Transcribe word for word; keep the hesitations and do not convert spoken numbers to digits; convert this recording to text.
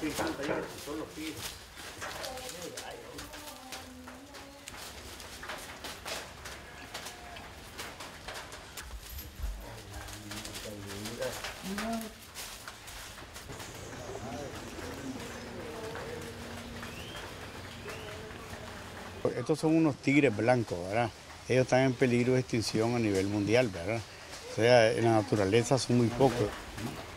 Me encanta, son los tigres. Estos son unos tigres blancos, ¿verdad? Ellos están en peligro de extinción a nivel mundial, ¿verdad? O sea, en la naturaleza son muy pocos.